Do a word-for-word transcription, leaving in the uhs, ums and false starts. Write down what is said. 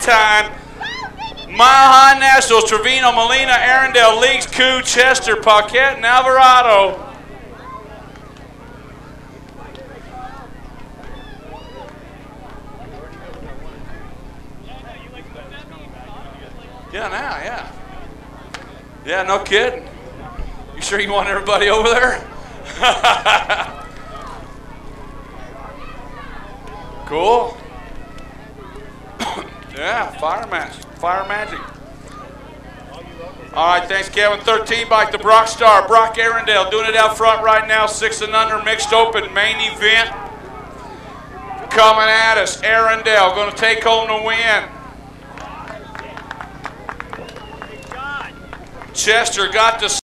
time. Mile High Nationals, Trevino, Molina, Arundel, Leaks, Koo, Chester, Paquette, and Alvarado. Yeah, now, yeah. Yeah, no kidding. You sure you want everybody over there? Cool. Yeah, fire magic. Fire magic. All right, thanks, Kevin. thirteen bike, the Brock Star. Brock Arundel doing it out front right now. Six and under, mixed open, main event. Coming at us, Arundel going to take home the win. Chester got the